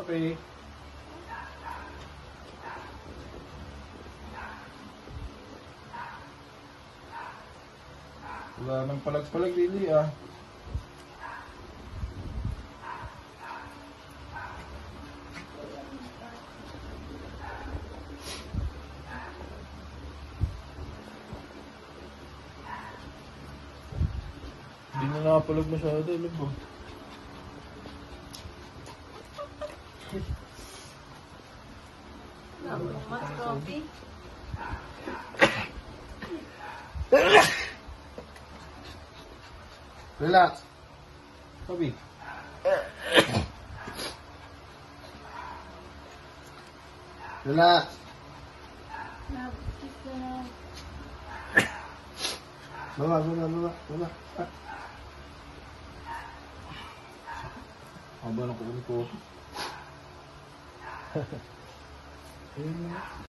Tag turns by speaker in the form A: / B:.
A: kape. Wala nang palag-palag dili ah. Hindi na nakapalag masyado, labo.
B: Mas coffee.
A: Relax. Sabi. Relax. Baba. Haba na ko. Ayun na.